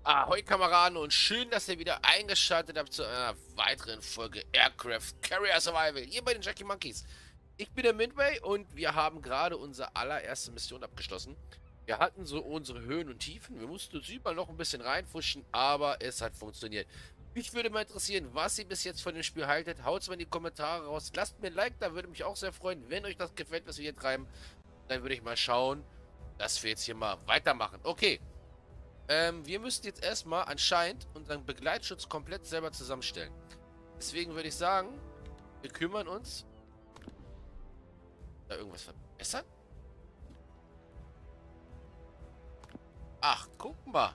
Ahoi Kameraden und schön, dass ihr wieder eingeschaltet habt zu einer weiteren Folge Aircraft Carrier Survival hier bei den Jackie Monkeys. Ich bin der Midway und wir haben gerade unsere allererste Mission abgeschlossen. Wir hatten so unsere Höhen und Tiefen. Wir mussten uns überall noch ein bisschen reinfuschen, aber es hat funktioniert. Mich würde mal interessieren, was ihr bis jetzt von dem Spiel haltet. Haut's mal in die Kommentare raus. Lasst mir ein Like, da würde mich auch sehr freuen. Wenn euch das gefällt, was wir hier treiben, dann würde ich mal schauen, dass wir jetzt hier mal weitermachen. Okay. Wir müssten jetzt erstmal anscheinend unseren Begleitschutz komplett selber zusammenstellen. Deswegen würde ich sagen, wir kümmern uns. Da irgendwas verbessern? Ach, guck mal.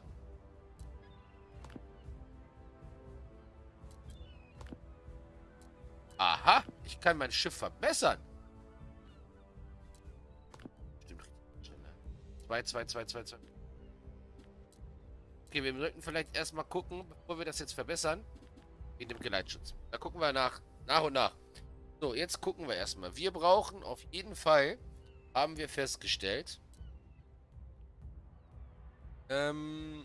Aha, ich kann mein Schiff verbessern. Stimmt richtig. 2, 2, 2, 2, 2. Okay, wir sollten vielleicht erstmal gucken, bevor wir das jetzt verbessern, in dem Geleitschutz. Da gucken wir nach und nach. So, jetzt gucken wir erstmal. Wir brauchen auf jeden Fall, haben wir festgestellt, ähm,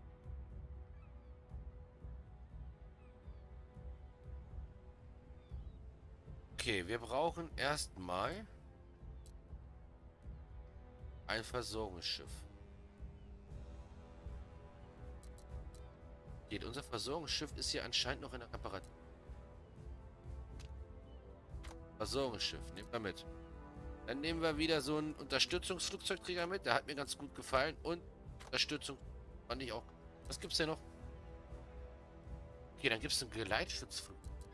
okay, wir brauchen erstmal ein Versorgungsschiff. Geht, unser Versorgungsschiff ist hier anscheinend noch in der Reparatur. Versorgungsschiff, nehmen wir mit. Dann nehmen wir wieder so einen Unterstützungsflugzeugträger mit. Der hat mir ganz gut gefallen. Und Unterstützung fand ich auch. Was gibt's denn noch? Okay, dann gibt es einen Geleitschutzflug.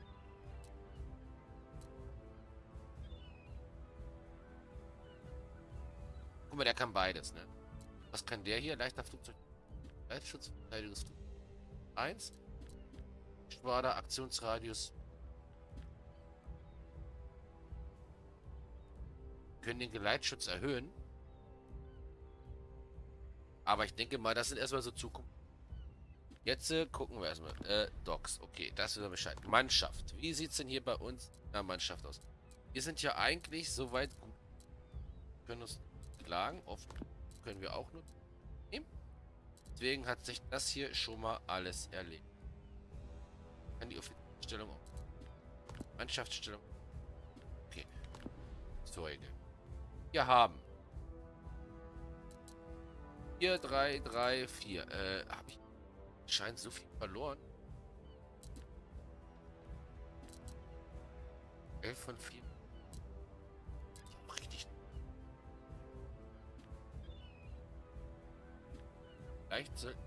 Guck mal, der kann beides, ne? Was kann der hier? Leichter Flugzeug. Geleitschutz, Verteidigungsflug. 1. Schwader, Aktionsradius. Wir können den Geleitschutz erhöhen. Aber ich denke mal, das sind erstmal so Zukunft. Jetzt gucken wir erstmal. Docs. Okay, das ist Bescheid. Mannschaft. Wie sieht es denn hier bei uns in der Mannschaft aus? Wir sind ja eigentlich soweit gut. Wir können uns klagen. Oft können wir auch nur nehmen. Deswegen hat sich das hier schon mal alles erledigt. Kann die Offizierstellung auch. Mannschaftsstellung. Okay. Zeuge. Wir haben 4, 3, 3, 4. Habe ich scheint so viel verloren. 11 von 4. Ich hab richtig. Vielleicht sollten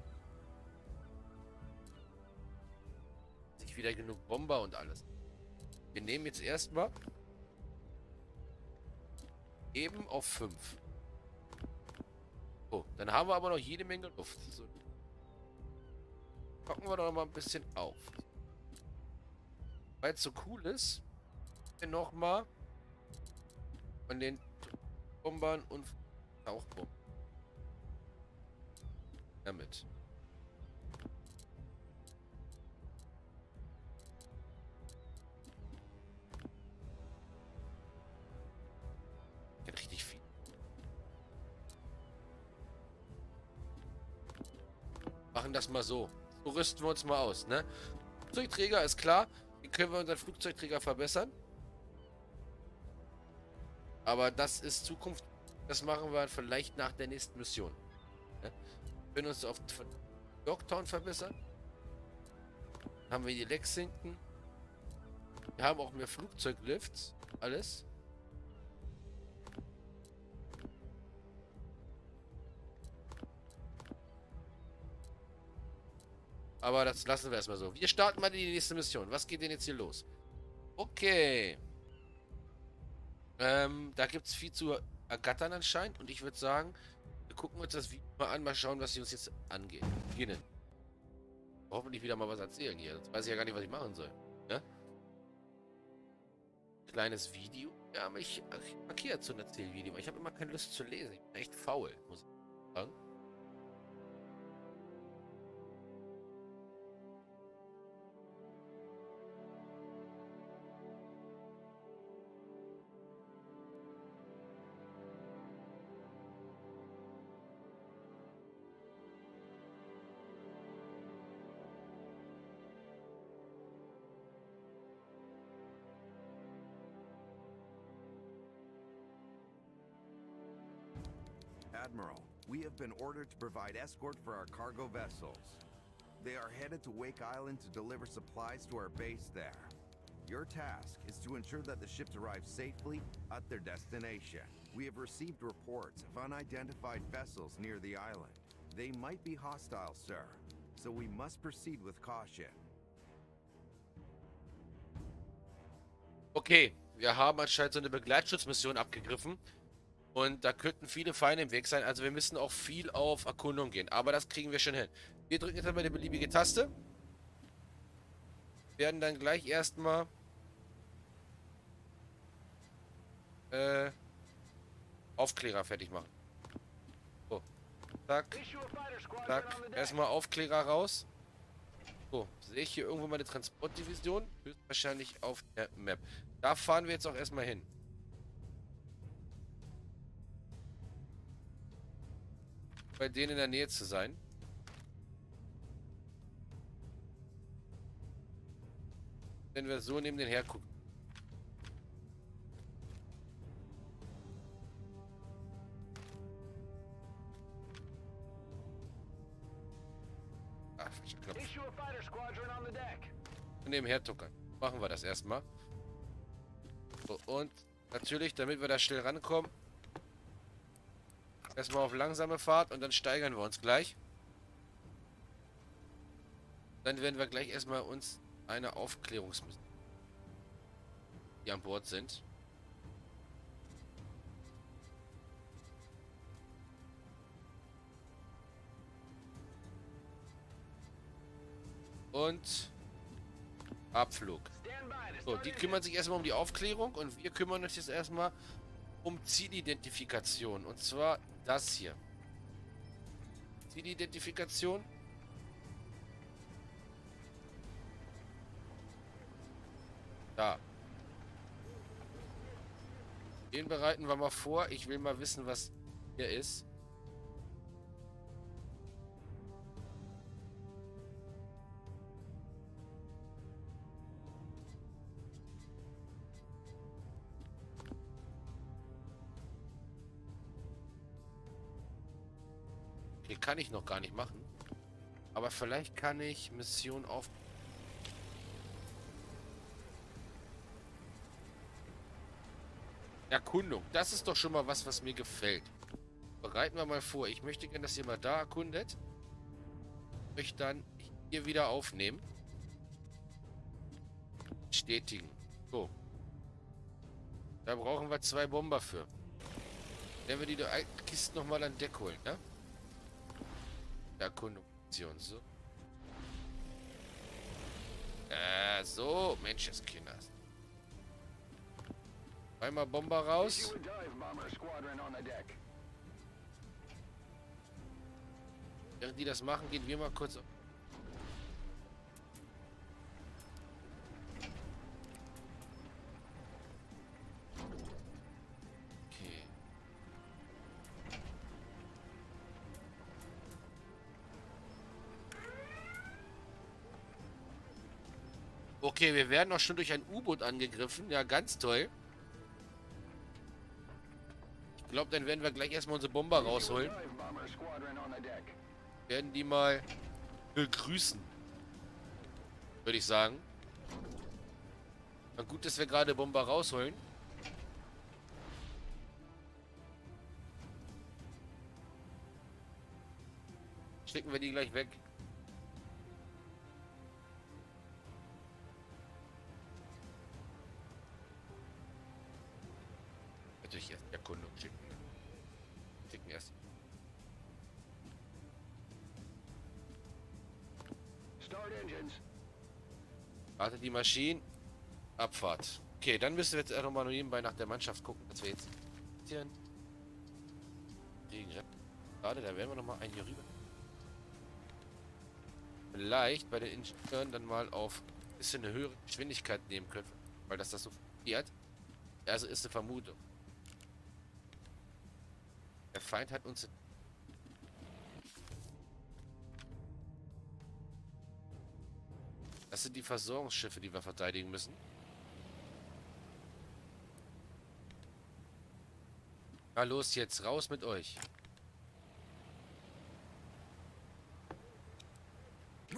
sich wieder genug Bomber und alles. Wir nehmen jetzt erstmal eben auf 5. Oh, dann haben wir aber noch jede Menge Luft. So. Packen wir doch mal ein bisschen auf. Weil es so cool ist, nochmal von den Bombern und Tauchbomben damit. Richtig viel. Machen das mal so. So rüsten wir uns mal aus, ne? Flugzeugträger ist klar. Wie können wir unseren Flugzeugträger verbessern? Aber das ist Zukunft. Das machen wir vielleicht nach der nächsten Mission. Ne? Wir können uns auf Yorktown verbessern. Haben wir die Lexington. Wir haben auch mehr Flugzeuglifts. Alles. Aber das lassen wir erstmal so. Wir starten mal in die nächste Mission. Was geht denn jetzt hier los? Okay. Da gibt es viel zu ergattern anscheinend. Und ich würde sagen, wir gucken uns das Video mal an. Mal schauen, was sie uns jetzt angeht. Beginnen. Hoffentlich wieder mal was erzählen hier. Sonst weiß ich ja gar nicht, was ich machen soll. Ja? Kleines Video. Ja, aber ich markiere so ein Erzählvideo. Ich habe immer keine Lust zu lesen. Ich bin echt faul, muss ich sagen. Admiral. We have been ordered to provide escort for our cargo vessels. They are headed to Wake Island to deliver supplies to our base there. Your task is to ensure that the ships arrive safely at their destination. We have received reports of unidentified vessels near the island. They might be hostile, sir, so we must proceed with caution. Okay, wir haben anscheinend so eine Begleitschutzmission abgegriffen. Und da könnten viele Feinde im Weg sein. Also wir müssen auch viel auf Erkundung gehen. Aber das kriegen wir schon hin. Wir drücken jetzt einmal eine beliebige Taste. Werden dann gleich erstmal Aufklärer fertig machen. So. Zack. Zack. Erstmal Aufklärer raus. So. Sehe ich hier irgendwo meine Transportdivision? Höchstwahrscheinlich auf der Map. Da fahren wir jetzt auch erstmal hin. Bei denen in der Nähe zu sein. Wenn wir so neben den hergucken. Ah, falscher Knopf. Und nebenher tuckern. Machen wir das erstmal. So, und natürlich, damit wir da schnell rankommen, erstmal auf langsame Fahrt und dann steigern wir uns gleich. Dann werden wir gleich erstmal uns eine Aufklärungsmission, die an Bord sind. Und Abflug. So, die kümmern sich erstmal um die Aufklärung und wir kümmern uns jetzt erstmal um Zielidentifikation. Und zwar das hier. Zielidentifikation. Da. Den bereiten wir mal vor. Ich will mal wissen, was hier ist. Okay, kann ich noch gar nicht machen. Aber vielleicht kann ich Mission auf... Erkundung. Das ist doch schon mal was, was mir gefällt. Bereiten wir mal vor. Ich möchte gerne, dass ihr mal da erkundet. Ich möchte dann hier wieder aufnehmen. Bestätigen. So. Da brauchen wir 2 Bomber für. Wenn wir die alten Kisten nochmal an Deck holen, ne? Erkundungsmission. So. So. Menschenskinders. Einmal Bomber raus. Während die das machen, gehen wir mal kurz... Okay. Okay, wir werden auch schon durch ein U-Boot angegriffen. Ja, ganz toll. Ich glaube, dann werden wir gleich erstmal unsere Bomber rausholen. Werden die mal begrüßen. Würde ich sagen. Na gut, dass wir gerade Bomber rausholen. Schicken wir die gleich weg. Natürlich erst die Erkundung schicken. Schicken erst. Warte die Maschinen. Abfahrt. Okay, dann müssen wir jetzt auch nochmal nebenbei nach der Mannschaft gucken, dass wir jetzt gerade, da werden wir nochmal einen hier rüber. Vielleicht bei den Ingenieuren dann mal auf ein bisschen eine höhere Geschwindigkeit nehmen können, weil das so funktioniert. Also ist eine Vermutung. Der Feind hat uns... Das sind die Versorgungsschiffe, die wir verteidigen müssen. Na los jetzt, raus mit euch.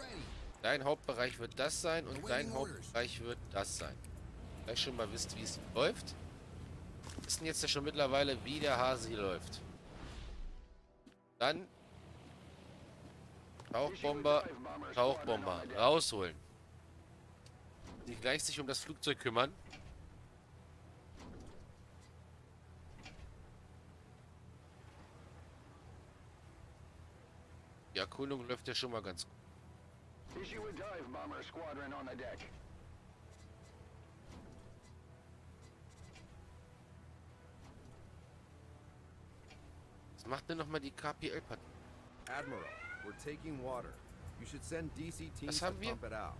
Dein Hauptbereich wird das sein und dein Hauptbereich wird das sein. Gleich schon mal wisst, wie es läuft. Wir wissen jetzt ja schon mittlerweile, wie der Hase hier läuft. Dann Tauchbomber, Tauchbomber rausholen. Die gleich sich um das Flugzeug kümmern. Die Erkundung läuft ja schon mal ganz gut. Was macht denn nochmal die KPL-Partei? Admiral, we're taking water. You should send DC teams to haben wir? pump it out.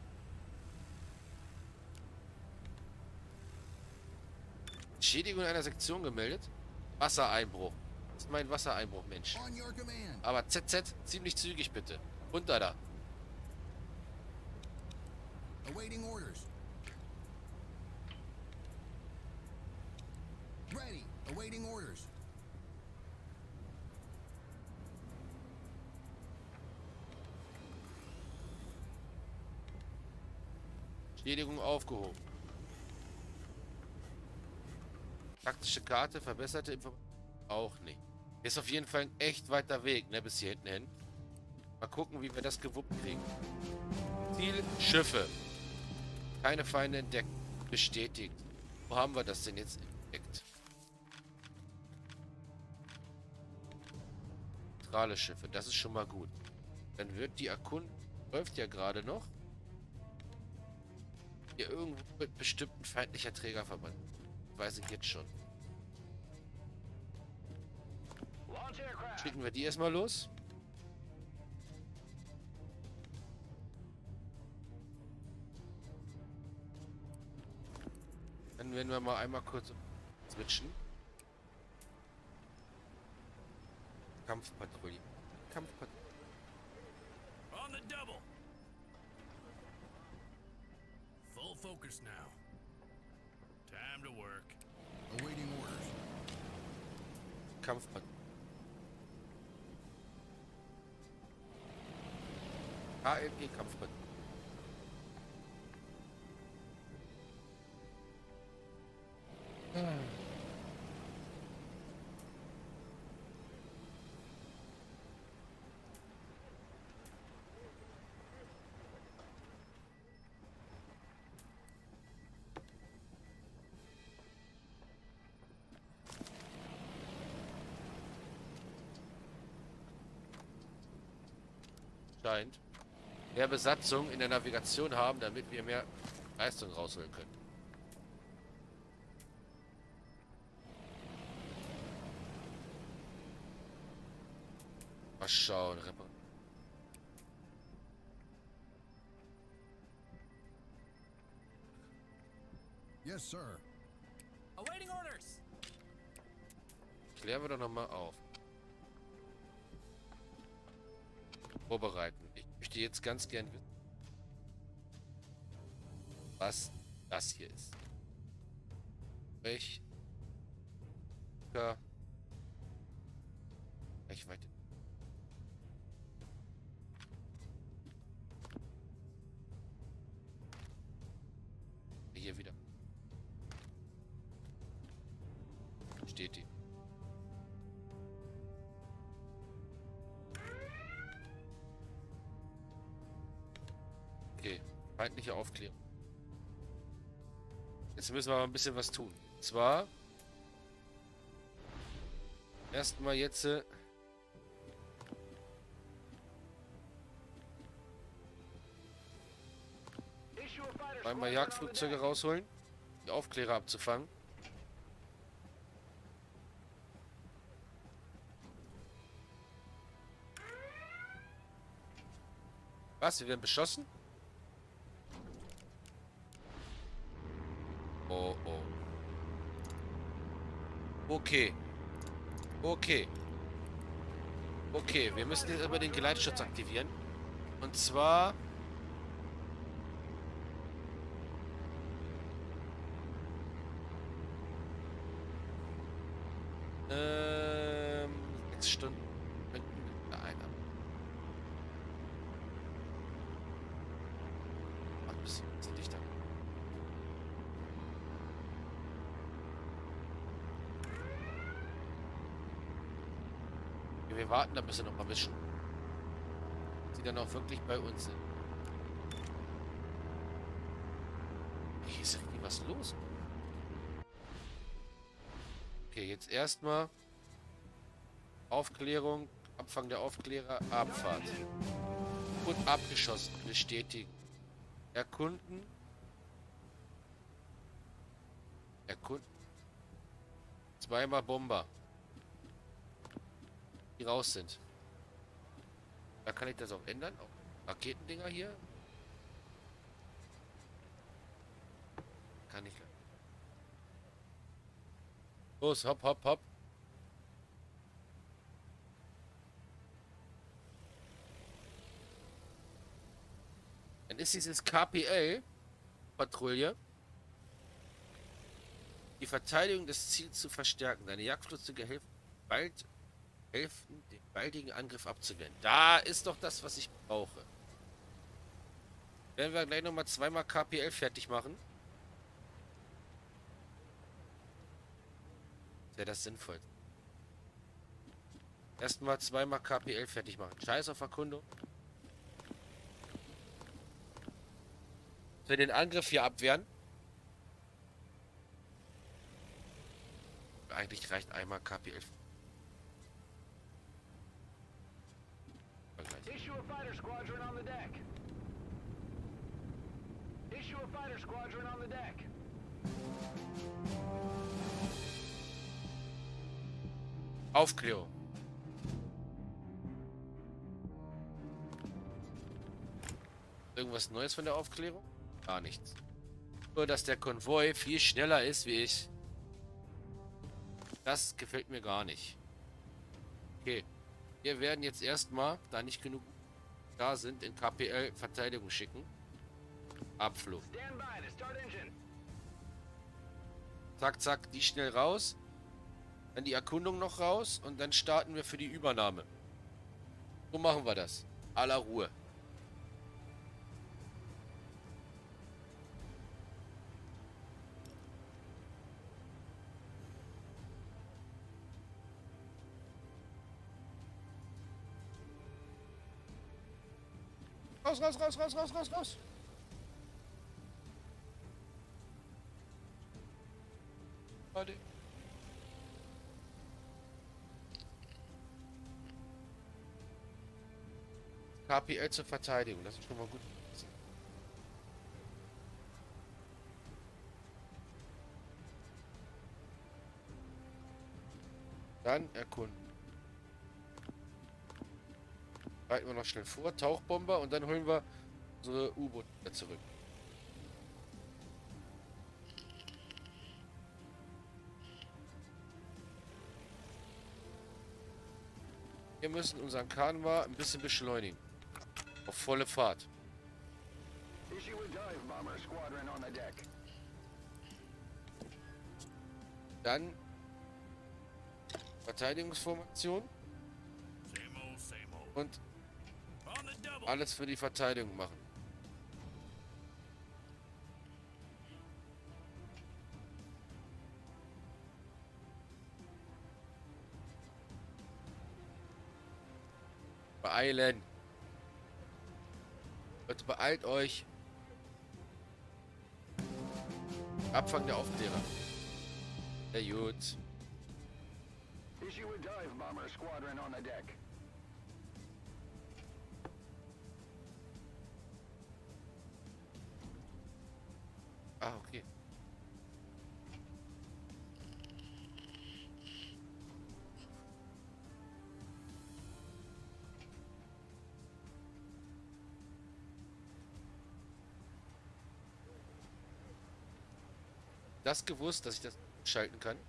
Schädigung einer Sektion gemeldet. Wassereinbruch. Das ist mein Wassereinbruch, Mensch. Aber ZZ, ziemlich zügig bitte. Runter da. Awaiting orders. Ready. Awaiting orders. Schädigung aufgehoben. Taktische Karte, verbesserte Information. Auch nicht. Ist auf jeden Fall ein echt weiter Weg, ne, bis hier hinten hin. Mal gucken, wie wir das gewuppt kriegen. Ziel, Schiffe. Keine Feinde entdeckt. Bestätigt. Wo haben wir das denn jetzt entdeckt? Zentrale Schiffe, das ist schon mal gut. Dann wird die Erkundung, läuft ja gerade noch. Hier irgendwo wird bestimmt ein feindlicher Träger verbannt. Weiß ich jetzt schon. Schicken wir die erstmal los. Dann werden wir mal einmal kurz switchen. Kampfpatrouille. Kampfpatrouille. On the double. Full focus now. Time to work. Awaiting orders. Kampfpatrouille. KLP Kampfpatrouille. Scheint. Mehr Besatzung in der Navigation haben, damit wir mehr Leistung rausholen können. Mal schauen. Yes, sir. Awaiting orders. Klären wir doch nochmal auf. Vorbereiten. Ich möchte jetzt ganz gern wissen, was das hier ist. Welcher Reichweite? Hier wieder. Steht die. Okay, feindliche Aufklärung. Jetzt müssen wir aber ein bisschen was tun. Und zwar erstmal jetzt einmal Jagdflugzeuge rausholen, die Aufklärer abzufangen. Was? Wir werden beschossen? Oh, oh. Okay. Okay. Okay, wir müssen jetzt aber den Geleitschutz aktivieren. Und zwar... Bisschen dichter. Okay, wir warten da, bis sie noch mal mischen. Sie dann auch wirklich bei uns sind. Hier ist irgendwie was los. Okay, jetzt erstmal Aufklärung, Abfang der Aufklärer, Abfahrt. Und abgeschossen, bestätigen. Erkunden. Erkunden. Zweimal Bomber. Die raus sind. Da kann ich das auch ändern. Auch Raketendinger hier. Kann ich. Los, hopp, hopp, hopp. Dann ist dieses KPL-Patrouille die Verteidigung des Ziels zu verstärken. Deine Jagdflugzeuge helfen, den baldigen Angriff abzuwehren. Da ist doch das, was ich brauche. Werden wir gleich nochmal zweimal KPL fertig machen. Wäre das sinnvoll. Erstmal zweimal KPL fertig machen. Scheiß auf Erkundung. Für den Angriff hier abwehren. Eigentlich reicht einmal KPL. Issue a fighter squadron on the deck. Issue a fighter squadron on the deck. Aufklärung. Irgendwas Neues von der Aufklärung? Gar nichts. Nur, dass der Konvoi viel schneller ist wie ich. Das gefällt mir gar nicht. Okay. Wir werden jetzt erstmal, da nicht genug da sind, in KPL Verteidigung schicken. Abflug. Zack, zack, die schnell raus. Dann die Erkundung noch raus und dann starten wir für die Übernahme. So machen wir das. Aller Ruhe. Raus, raus, raus, raus, raus, raus, raus. Warte. KPL zur Verteidigung, das ist schon mal gut. Dann erkunden. Reiten wir noch schnell vor, Tauchbomber und dann holen wir unsere U-Boote wieder zurück. Wir müssen unseren Kanwa ein bisschen beschleunigen. Auf volle Fahrt. Issue a dive bomber squadron on the deck. Dann Verteidigungsformation Same old. und On the double. alles für die Verteidigung machen. Beeilen. Leute, beeilt euch. Abfang der Aufklärer. Sehr gut. Issue a dive bomber squadron on the deck. Ah, okay. Das gewusst, dass ich das schalten kann.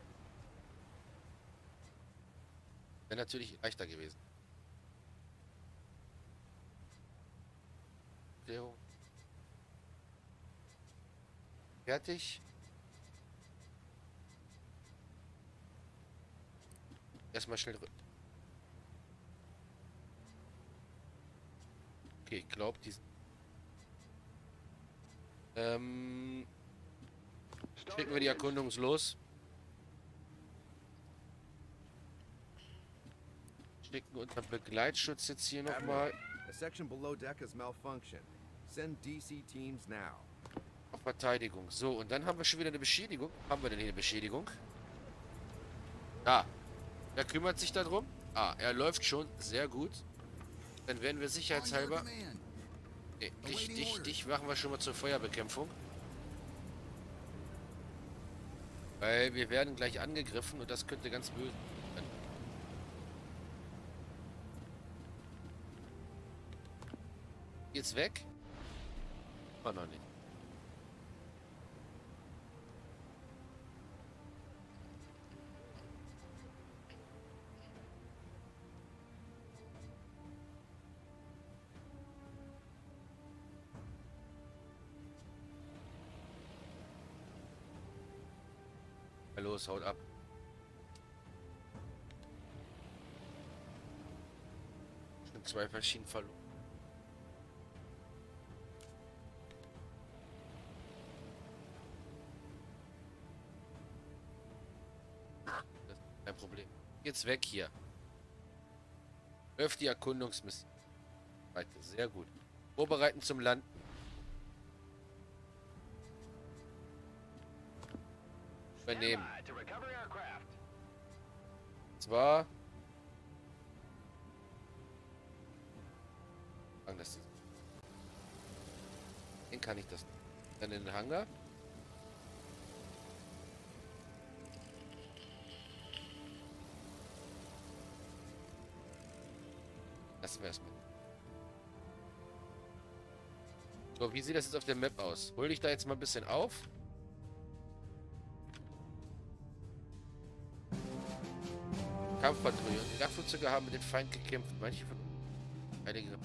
Wäre natürlich leichter gewesen. Klärung. Fertig. Erstmal schnell. Okay, ich glaube, diesen. Schicken wir die Erkundung los. Schicken unter Begleitschutz jetzt hier nochmal. A section below deck has malfunctioned. Send DC teams now. Auf Verteidigung. So, und dann haben wir schon wieder eine Beschädigung. Haben wir denn hier eine Beschädigung? Da. Wer kümmert sich darum? Ah, er läuft schon. Sehr gut. Dann werden wir sicherheitshalber... Nee, dich machen wir schon mal zur Feuerbekämpfung. Weil wir werden gleich angegriffen und das könnte ganz böse sein. Geht's weg? War noch nicht. Ja, los, haut ab. Schon 2 verschiedene verloren. Das ist kein Problem. Jetzt weg hier. Läuft die Erkundungsmission. Weiter, sehr gut. Vorbereiten zum Landen. Übernehmen. Zwar... Den kann ich das nicht. Dann in den Hangar. Lassen wir erstmal. So, wie sieht das jetzt auf der Map aus? Hol dich da jetzt mal ein bisschen auf. Kampfpatrouille. Die Jagdflugzeuge haben mit den Feind gekämpft. Manche von einige.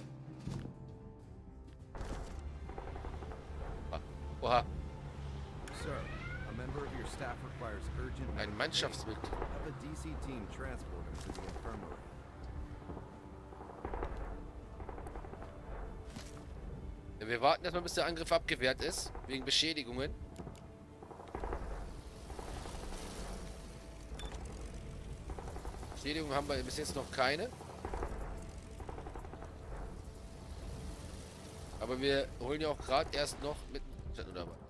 Oha. Sir, a member of your staff requires urgent Ein Mannschaftsmitglied. Have a DC team transport him to the infirmary. Ja, wir warten erstmal, bis der Angriff abgewehrt ist. Wegen Beschädigungen. Beschädigungen haben wir bis jetzt noch keine. Aber wir holen ja auch gerade erst noch mit... Oder was?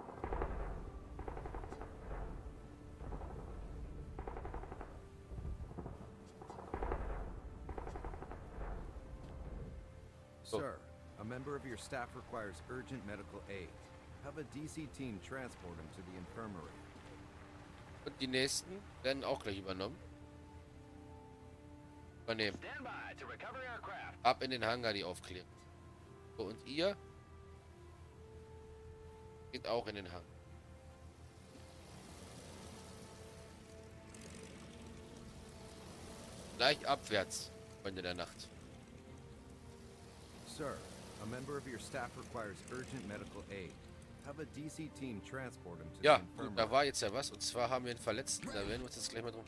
Sir, a member of your staff requires urgent medical aid. Have a DC team transport him to the infirmary. Und die nächsten werden auch gleich übernommen. Übernehmen. Ab in den Hangar, die Aufklärung. So, und ihr geht auch in den Hangar. Gleich abwärts, Freunde der Nacht. Sir, a member of your staff requires urgent medical aid. Have a DC team transport him to Ja, the gut, infirmary. da war jetzt ja was. Und zwar haben wir einen Verletzten. Da werden wir uns jetzt gleich mal drum...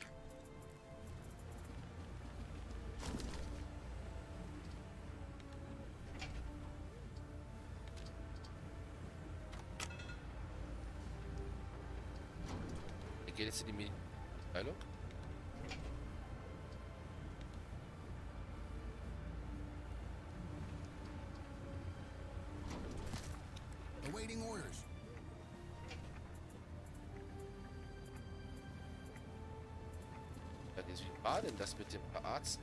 Wie geht jetzt in die Mitteilung? Awaiting orders. Ja, wie war denn das mit dem Arzt?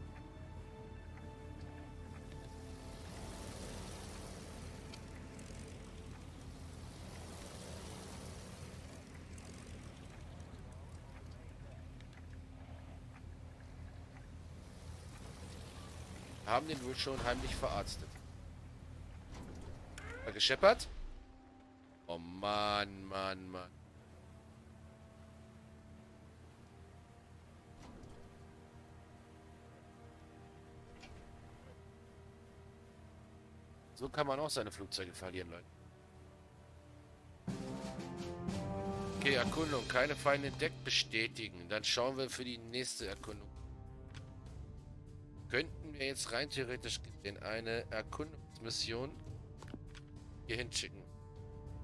Haben den wohl schon heimlich verarztet. War gescheppert? Oh Mann, Mann, Mann. So kann man auch seine Flugzeuge verlieren, Leute. Okay, Erkundung. Keine Feinde entdeckt. Bestätigen. Dann schauen wir für die nächste Erkundung. Könnten wir jetzt rein theoretisch gesehen eine Erkundungsmission hier hinschicken.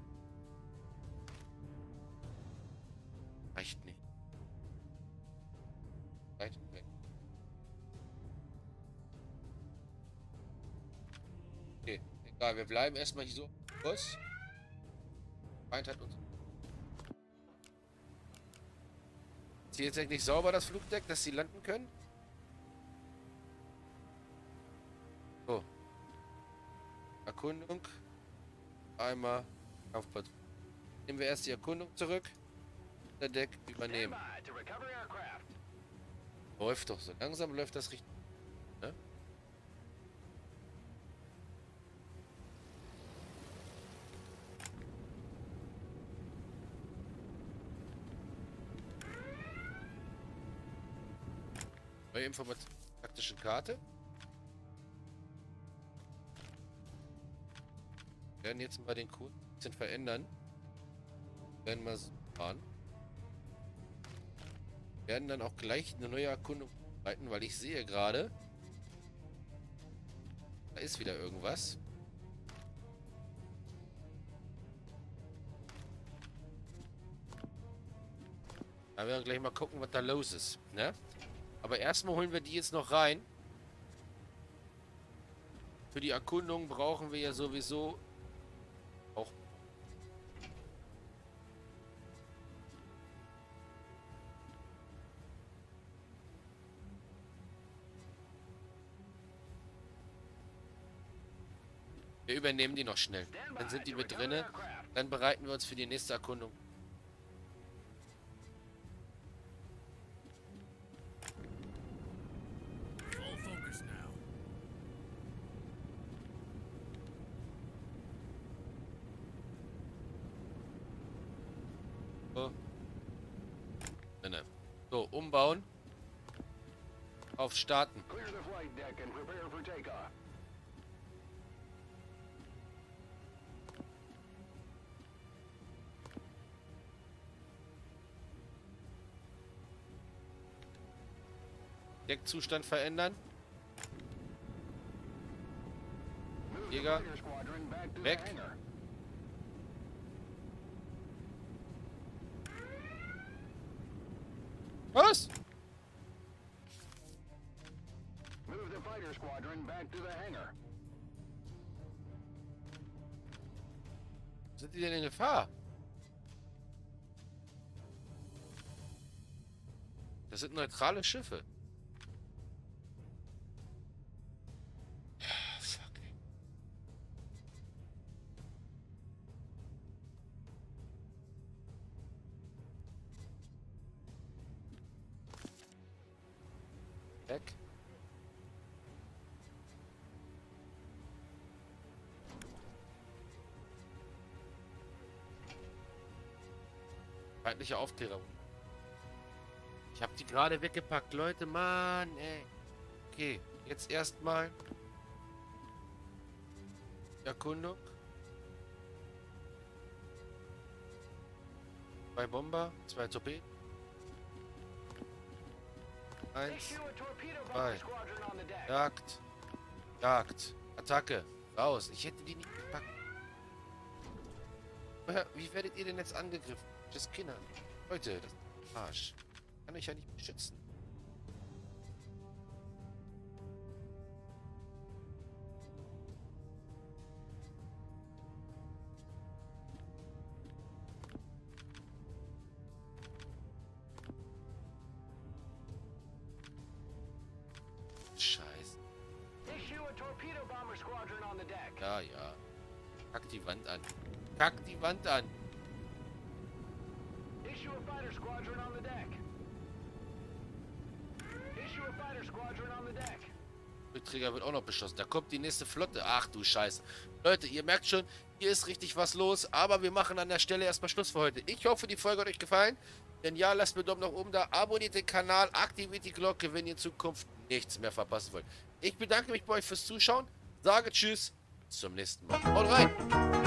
Okay, egal, wir bleiben erstmal hier so. Kurs. Feind hat uns. Ist hier jetzt eigentlich sauber das Flugdeck, dass sie landen können? So. Erkundung. Einmal Kampfpatrouille. Nehmen wir erst die Erkundung zurück. Der Deck übernehmen. Läuft doch so. Langsam läuft das richtig. Ne? Neue Information. Taktische Karte. Wir werden jetzt mal den Kurs ein bisschen verändern. Wir werden mal so fahren. Wir werden dann auch gleich eine neue Erkundung vorbereiten, weil ich sehe gerade, da ist wieder irgendwas. Da werden wir gleich mal gucken, was da los ist, ne? Aber erstmal holen wir die jetzt noch rein. Für die Erkundung brauchen wir ja sowieso auch. Wir übernehmen die noch schnell. Dann sind die mit drinne. Dann bereiten wir uns für die nächste Erkundung. Full focus now. So. Ne. So, umbauen. Auf Starten. Clear the flight deck and prepare for takeoff. Deckzustand verändern. Move the Jäger. fighter squadron back to Weg. the hangar. Was? Move the fighter squadron back to the hangar. Sind die denn in Gefahr? Das sind neutrale Schiffe. Fuck. Weg. Feindliche Aufklärer. Ich habe die gerade weggepackt, Leute, Mann, ey. Okay, jetzt erstmal Erkundung. 2 Bomber, 2 Torpeden. 1, Issue a torpedo bomber Zwei. squadron on the deck. Jagd, Jagd, Attacke, raus. Ich hätte die nicht gepackt. Wie werdet ihr denn jetzt angegriffen? Das Kinder. Leute, das ist Arsch. Kann euch ja nicht beschützen. Scheiße. Issue a torpedo bomber squadron on the deck. Ja, ja. Kack die Wand an. Kack die Wand an. Issue a fighter squadron on the deck. Issue a fighter squadron on the deck. Träger wird auch noch beschossen. Da kommt die nächste Flotte. Ach du Scheiße. Leute, ihr merkt schon, hier ist richtig was los. Aber wir machen an der Stelle erstmal Schluss für heute. Ich hoffe, die Folge hat euch gefallen. Wenn ja, lasst mir einen Daumen nach oben da. Abonniert den Kanal, aktiviert die Glocke, wenn ihr in Zukunft nichts mehr verpassen wollt. Ich bedanke mich bei euch fürs Zuschauen. Sage Tschüss. Bis zum nächsten Mal. Haut rein.